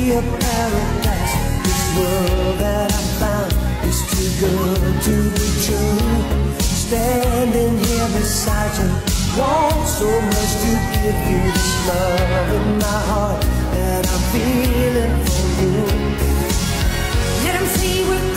a paradise. This world that I found is too good to be true. Standing here beside you, want so much to give you. This love in my heart that I'm feeling for you. Let 'em see we're